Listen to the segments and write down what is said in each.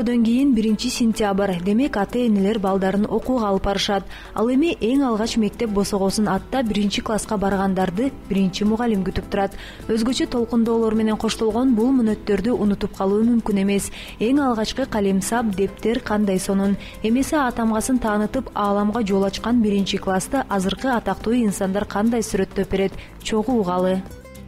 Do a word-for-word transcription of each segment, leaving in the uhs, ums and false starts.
көктөмдөрдөн кийин биринчи сентябрь, демек ата-энелер балдарын окууга алып барышат. Ал эми эң алгач мектеп босогосун аттап биринчи класска баргандарды биринчи мугалим күтүп турат. Өзгөчө толкундоолор менен коштолгон бул мүнөттөрдү унутуп калуу мүмкүн эмес. Эң алгачкы калемсап, дептер кандай сонун. Эмесе атамгасын таанытып ааламга жол ачкан биринчи классты азыркы атактуу инсандар кандай сүрөттөп берет, чогуу угалы.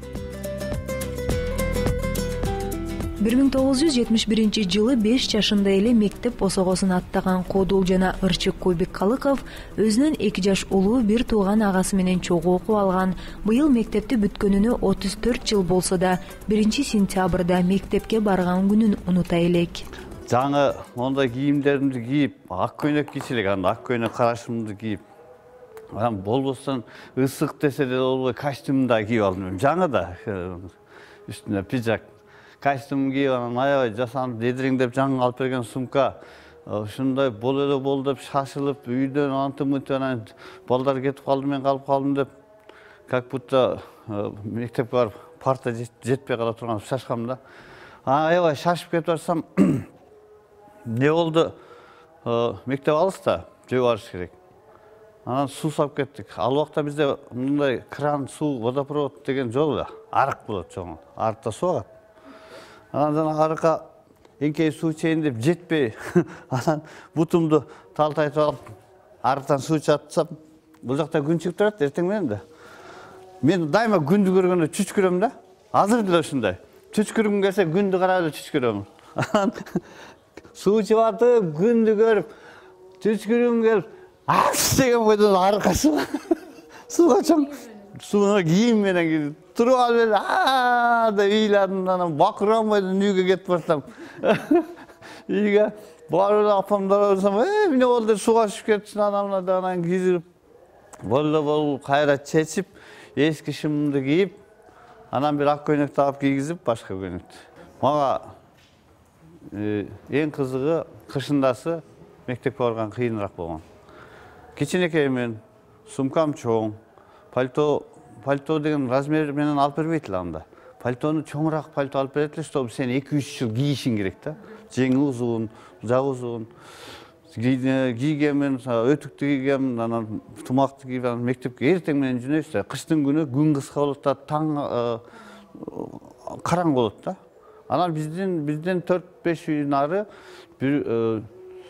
бир миң тогуз жүз жетимиш биринчи жылы беш жашында эле мектеп босогосун аттаган Кодул жана Ырчык Кубик Калыков өзүнөн эки жаш улуу бир тууган агасы менен чогуу окуп алган. Быйыл мектепти бүткөнүнө отуз төрт жыл болсо да, биринчи сентябрда мектепке барган күнүн унута элек. Жаңы ондай кийимдеримди кийип, ак көйнөк кийчү элек, анда ак көйнөк карашымды кийип, анан болбостон ысык десе да болбой костюмду да кийип алдым. Жаңы да үстүнө пиджак, костюм кийип, анан аябай жасанып, дедириңдеп жаңы алып берген сумка, ушундай боло эле болду деп шашылып, үйдөн антымыт анан балдар кетип калды, мен калып калдым деп, как будто мектепке барып парта жетпей кала турган шашкам да. Аябай шашып кетип барсам, не болду? Мектеп алыста, жөө барыш керек. Анан суу сап кеттик. Ал убакта бизде мындай кран, суу, водопровод деген жол да, арык болот чоң. Арыкта суу агат. Анан арыкка эңкей суу чейин деп жетпей, анан бутумду талтайтып алып, арыктан суу чатсам, бул жакта күн чыгып турат эртең менен да. Мен дайыма күндү көргөндө чүчкүрөм да. Азыр деле ушундай. Чүчкүргүм келсе күндү карап эле чүчкүрөм. Суу чыгатып, күндү көрүп, чүчкүргүм келип, аш деген бойдон арыкка суу. Сууга чоң. Сууга кийим менен туруп алып эле, а деп ыйладым, анан бакырамбайдын үйгө кетип барсам. Үйгө барып эле апамдар болсом, э, эмне болду деп сууга түшүп кетчү, анан анан кийип, болду болду кайра чечип, эски шымымды кийип, анан бир ак көйнөк тагып кийгизип, башка көйнөктү. Мага эң кызыгы кышындасы мектепке барган кыйыныраак болгон. Кичинекей мен, сумкам чоң, пальто пальто деген размер менен алып бербейт эле анда. Пальтону чоңураак пальто алып берет эле, чтобы сен эки үч жыл кийишиң керек да. Жеңи узун, жагы узун. Кийгенмен, өтүктү кийгем, анан тумакты кийип, анан мектепке эртең менен жөнөйбүз да. Кыштын күнү күн кыска болот да, таң караң болот да. Анан биздин бизден төрт беш үй нары бир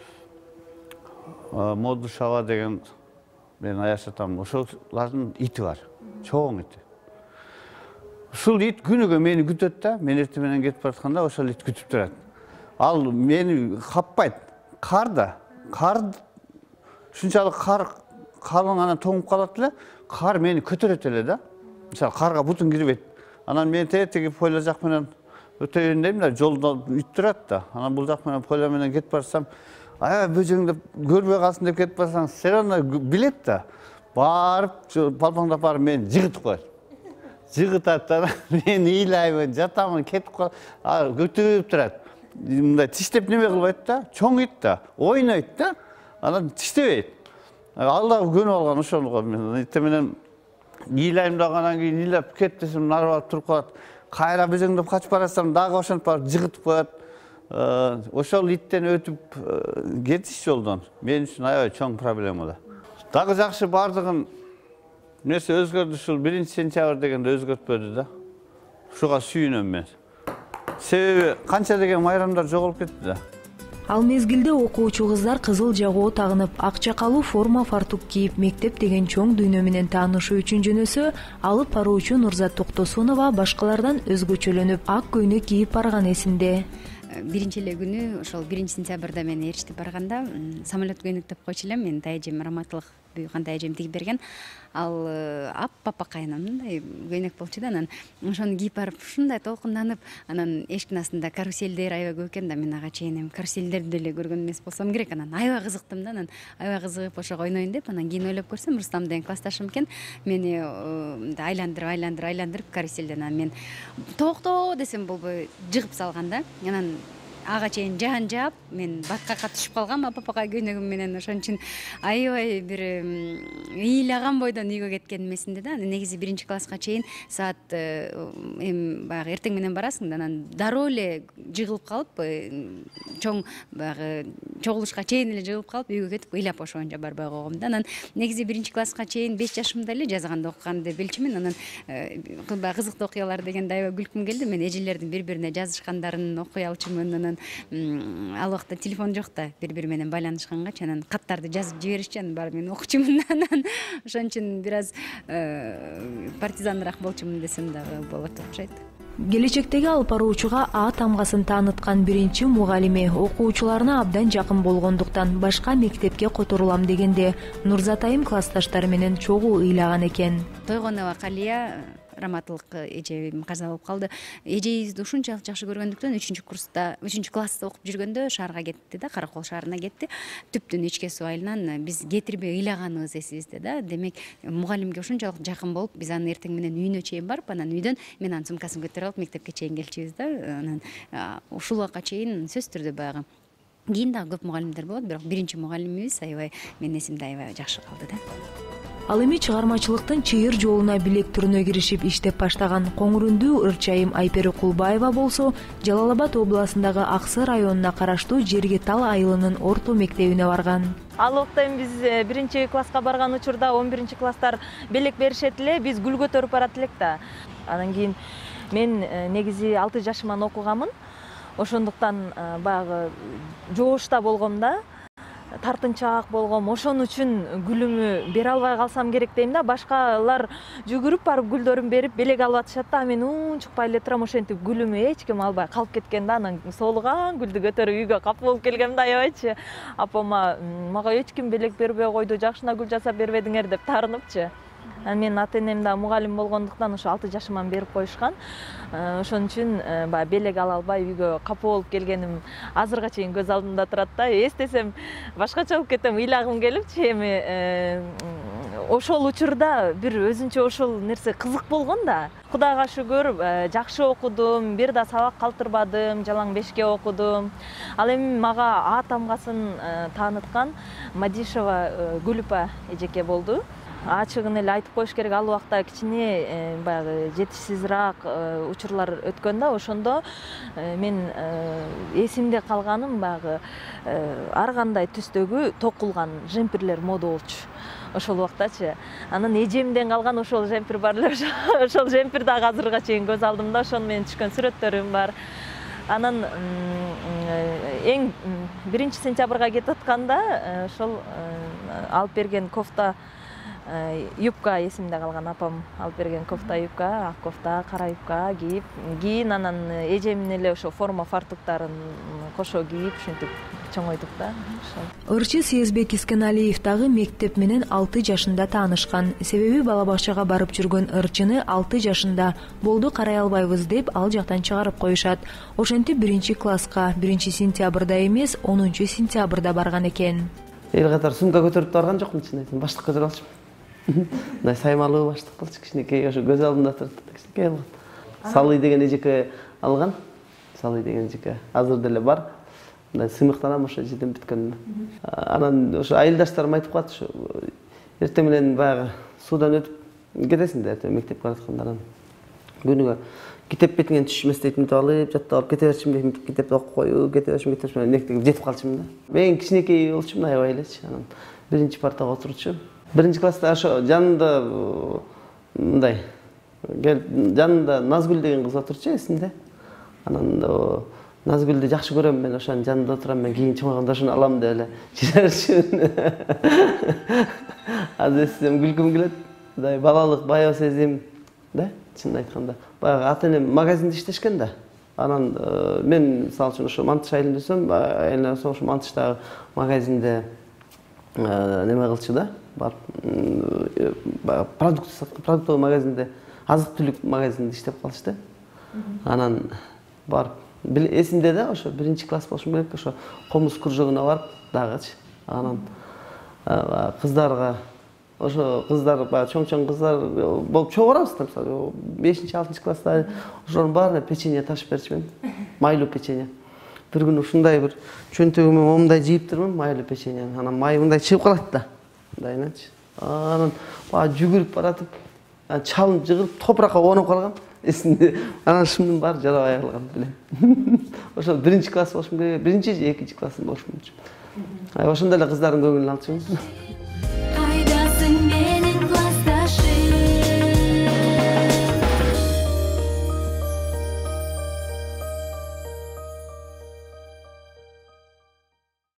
Моду Шава деген мен аяш атам, ошолардын ити бар. Чоң ити. Ушул ит күнүгө мени күтөт да, мен эртең менен кетип баратканда ошол ит күтүп турат. Ал мени каппайт. Кар да, кар ушунчалык кар калың анан тоңуп калат эле, кар мени көтөрөт эле да. Мисалы карга бутун кирбейт. Анан мен тетиги поля жак менен өтөйүн дейм да, жолдо ит турат да. Анан бул жак менен поля менен кетип барсам, аябай бөжөңдөп көрбөй калсын деп кетип барсаң, все равно билет да. Барып, балпаңдап барып мени жыгытып коет. Жыгытат да, мен ыйлайбын, жатамын, кетип калып, көтөрүп турат. Мындай тиштеп неме кылбайт да, чоң ит да, ойнойт да, анан тиштебейт. Ал да көнүп алган ошого мен. Эртең менен ыйлайм дагы, анан кийин ыйлап кет десем, нарып алып туруп калат. Кайра бөжөңдөп качып барасам, дагы ошентип барып жыгытып коет. Ошол иттен өтүп кетиш жолдон мен үчүн аябай чоң проблема да. Дагы жакшы бардыгын нерсе өзгөрдү, ушул биринчи сентябрь дегенде өзгөртпөдү да. Ушуга сүйүнөм мен. Себеби канча деген майрамдар жоголуп кетти да. Ал мезгилде окуучу кыздар кызыл жагоо тагынып, ак чакалуу форма фартук кийип, мектеп деген чоң дүйнө менен таанышуу үчүн жөнөсө, алып баруучу Нурзат Токтосунова башкалардан өзгөчөлөнүп, ак көйнөк кийип барган эсинде. Биринчи эле күнү ошол биринчи сентябрда мен ээрчитип барганда самолет көйнөк деп койчу элем. Мен тайэжем раматылык бүйкан тайэжем тигип берген. Ал аппапакайына мындай көйнөк болчу да, анан ошону кийип барып ушундай толкунданып, анан эшиктин астында каруселдер аябай көп экен да, мен ага чейин эми каруселдерди деле көргөн эмес болсом керек. Анан аябай кызыктым да, анан аябай кызыгып ошого ойнойн деп, анан кийин ойлоп көрсөм, Рустам деген классташым экен, мени айландырып, айландырып, айландырып каруселден, анан мен токто десем болбой жыгып салган да. Анан ага чейин жаан жаап мен баткакка түшүп калгам апапакай көйнөгүм менен. Ошон үчүн аябай бир ыйлаган бойдон үйгө кеткеним эсимде да. Негизи биринчи класска чейин саат эми баягы эртең менен барасың да, анан дароо эле жыгылып калып, чоң баягы чогулушка чейин эле жыгылып калып үйгө кетип ыйлап ошондо барбай койгом да. Анан негизи биринчи класска чейин беш жашымда эле жазганды окуганды билчүмүн. Анан баягы кызыктуу окуялар дегенде аябай күлкүм келди. Мен эжелердин бири бирине жазышкандарын окуй алчумун. Анан ал убакта телефон жок да, бири бири менен байланышкангачы анан каттарды жазып жиберишчи, анан барып мен окучумун. Анан ошон үчүн бир аз партизаныраак болчумун десем дагы болот окшойт. Келечектеги алып баруучуга А тамгасын тааныткан биринчи мугалими окуучуларына абдан жакын болгондуктан башка мектепке которулам дегенде Нурзатайым классташтары менен чогуу ыйлаган экен. Тойгонова Калия раматылык эжем каза болуп калды. Эжебизди ушунчалык жакшы көргөндүктөн үчүнчү курста, үчүнчү класста окуп жүргөндө шаарга кетти да, Каракол шаарына кетти. Түптүн ичке суу айылынан биз кетирбей ыйлаганыбыз эсибизде да. Демек, мугалимге ушунчалык жакын болуп, биз аны эртең менен үйүнө чейин барып, анан үйдөн мен анын сумкасын көтөрүп алып мектепке чейин келчүбүз да. Анан ушул убакка чейин сөзсүз түрдө баягы кийин дагы көп мугалимдер болот, бирок биринчи мугалимибиз аябай менин эсимде аябай жакшы калды да. Ал эми чыгармачылыктын чыйыр жолуна билек түрүнө киришип иштеп баштаган Коңурундуу ырчайым Айпери Кулбаева болсо, Жалал Абад областындагы Аксы районуна караштуу Жергетал айылынын орто мектебине барган. Ал убакта биз биринчи класска барган учурда он биринчи класстар белек беришет эле, биз гүл көтөрүп барат элек да. Анан кийин мен негизи алты жашыман окуганмын. Ошондуктан баягы жоошта болгом да. Тартынчаак болгом, ошон үчүн гүлүмү бере албай калсам керек дейм да. Башкалар жүгүрүп барып гүлдөрүн берип белек алып атышат да, мен унчукпай эле турам, ошентип гүлүмү эч ким албай калып кеткен да. Анан соолуган гүлдү көтөрүп үйгө кап болуп келгем да, аябайчы. Апама мага эч ким белек бербей койду, жакшына гүл жасап бербедиңер деп таарыныпчы. Мен ата-энем да мугалим болгондуктан ошо алты жашыман берип коюшкан. Ошон үчүн баягы белек ала албай үйгө капа болуп келгеним азырга чейин көз алдымда турат да. Эстесем башкача болуп кетем, ыйлагым келипчи. Эми ошол учурда бир өзүнчө ошол нерсе кызык болгон да. Кудайга шүгүр, жакшы окудум, бир да сабак калтырбадым, жалаң бешке окудум. Ал эми мага А тамгасын тааныткан Мадишева Гүлүпа эжеке болду. Ачыгын эле айтып коюш керек, ал убакта кичине баягы жетишсизраак учурлар өткөн да. Ошондо мен эсимде калганым баягы ар кандай түстөгү токулган жемпирлер мода болчу ошол убактачы. Анан эжемден калган ошол жемпир бар эле, ошол жемпир дагы азырга чейин көз алдымда, ошону менен түшкөн сүрөттөрүм бар. Анан эң биринчи сентябрга кетип атканда ошол алып берген кофта, юбка эсимде калган, апам алып берген кофта, юбка, ак кофта, кара юбка кийип, кийин анан эжемдин эле ошо форма фартуктарын кошо кийип ушинтип чоңойдук да. Ырчы Сезбек Искеналиев дагы мектеп менен алты жашында таанышкан. Себеби бала бакчага барып жүргөн ырчыны алты жашында болду карай албайбыз деп ал жактан чыгарып коюшат. Ошентип биринчи класска биринчи сентябрда эмес, онунчу сентябрда барган экен. Эл катар сумка көтөрүп барган жокмун, чын айтайын, баштык көтөрүп алчумун. Мындай саймалуу баштык болчу, кичинекей, ошо көз алдымда турат, кичинекей болгон. Салый деген эжеке алган. Салый деген эжеке азыр деле бар. Мындай сыймыктанам ошо эжеден бүткөнүнө. Анан ошо айылдаштарым айтып калат, ошо эртең менен баягы суудан өтүп кетесиң да, эртең мектепке баратканда. Анан күнүгө китеп бетиңен түшмөс дейт, мынтип алып, жаттап алып кете берчүмүн дейт, китепти окуп коюп, кете берчүмүн, кете берчүмүн, мектепке жетип калчумун да. Мен кичинекей болчумун, аябай элечи. Анан биринчи партага отурчу. Биринчи класста ошо жанында мындай келип жанында Назгүл деген кыз отурчу эсимде. Анан Назгүлдү жакшы көрөм, мен ошонун жанында отурам, мен кийин чоңойгондо ошону алам деп эле жиберчүмүн. Азыр эсесем күлкүм келет. Мындай балалык баягы сезим да, чынын айтканда. Баягы ата-энем магазинде иштешкен да. Анан мен мисалы үчүн ошо Мантыш айылында өсөм, айылда ошо Мантыштагы магазинде неме кылчу да. Бар продукт продуктовый магазинде, азык түлүк магазинде иштеп калышты. Анан барып эсимде да, ошо биринчи класс болушум керек, ошо комуз кружогуна барып дагычы. Анан кыздарга ошо кыздар баягы чоң-чоң кыздар болуп чогуу барабыз да, мисалы бешинчи алтынчы класста ошонун баарына печенье ташып берчүмүн. Майлуу печенье. бир күнү ушундай бир чөнтөгүмө момундай жыйып турмун, майлуу печеньени. Анан май мындай чыгып калат да. Мындайчы. Анан баа жүгүрүп баратып, чалынып жыгылып топуракка оонуп калгам. Эсимде. Анан шымдын баары жарабай калган билем. Ошол биринчи класс болушум керек, биринчи же экинчи классым болушум. Ай ошондой эле кыздардын көңүлүн алчумун.